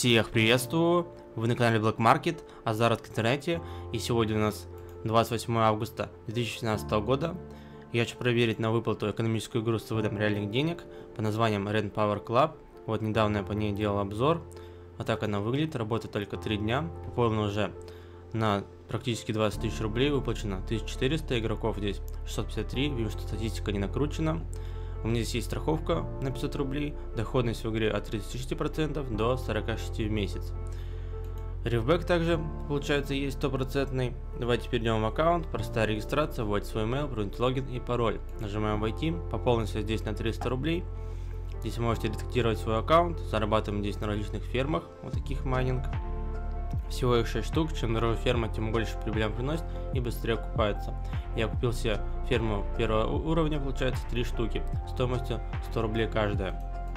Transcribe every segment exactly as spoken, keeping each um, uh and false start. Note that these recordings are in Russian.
Всех приветствую! Вы на канале Black Market, а заработок в интернете. И сегодня у нас двадцать восьмое августа две тысячи шестнадцатого года. Я хочу проверить на выплату экономическую игру с выводом реальных денег по названием Ren Power Club. Вот недавно я по ней делал обзор. Вот так она выглядит, работает только три дня. Пополнено уже на практически двадцать тысяч рублей, выплачено тысяча четыреста, игроков здесь шестьсот пятьдесят три, вижу, что статистика не накручена. У меня здесь есть страховка на пятьсот рублей, доходность в игре от тридцати шести процентов до сорока шести процентов в месяц. Рифбэк также, получается, есть стопроцентный. Давайте перейдем в аккаунт, простая регистрация, вводите свой email, пройдите логин и пароль. Нажимаем «Войти», пополнится здесь на триста рублей. Здесь вы можете редактировать свой аккаунт, зарабатываем здесь на различных фермах, вот таких майнинг. Всего их шесть штук, чем дороже ферма, тем больше прибыль приносит и быстрее окупается. Я купил себе ферму первого уровня, получается три штуки, стоимостью сто рублей каждая.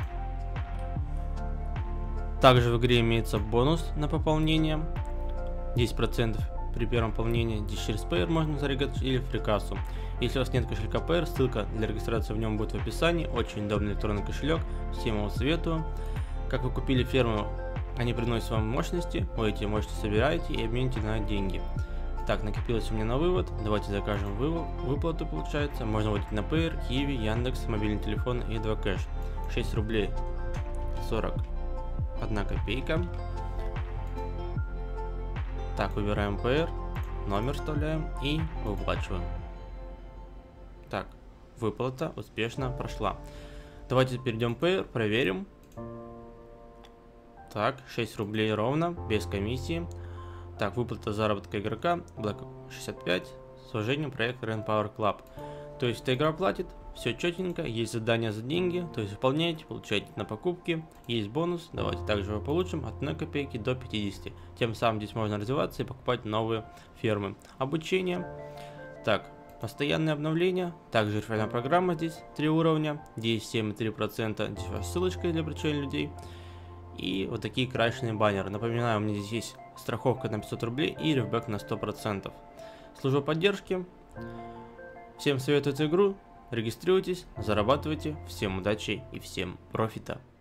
Также в игре имеется бонус на пополнение, десять процентов при первом пополнении, здесь через Payer можно зарегать или в фрикассу. Если у вас нет кошелька Payer, ссылка для регистрации в нем будет в описании, очень удобный электронный кошелек, всем его советую. Как вы купили ферму, они приносят вам мощности, вы эти мощности собираете и обмените на деньги. Так, накопилось у меня на вывод, давайте закажем вывод, выплату, получается, можно вводить на Payer, Kiwi, Яндекс, мобильный телефон и два кэш. шесть рублей сорок одна копейка. Так, выбираем Payer, номер вставляем и выплачиваем. Так, выплата успешно прошла. Давайте перейдем в Payer, проверим. Так, шесть рублей ровно, без комиссии. Так, выплата заработка игрока, Black шестьдесят пять, с уважением, проект Ren Power Club. То есть эта игра платит, все четенько, есть задания за деньги, то есть выполняете, получаете на покупки, есть бонус, давайте также его получим от одной копейки до пятидесяти. Тем самым здесь можно развиваться и покупать новые фермы. Обучение, так, постоянное обновление, также реферальная программа здесь, три уровня, десять, семь и три процента, здесь ваша ссылочка для привлечения людей. И вот такие красочные баннеры. Напоминаю, у меня здесь есть страховка на пятьсот рублей и рифбэк на сто процентов. Служба поддержки. Всем советую эту игру. Регистрируйтесь, зарабатывайте. Всем удачи и всем профита.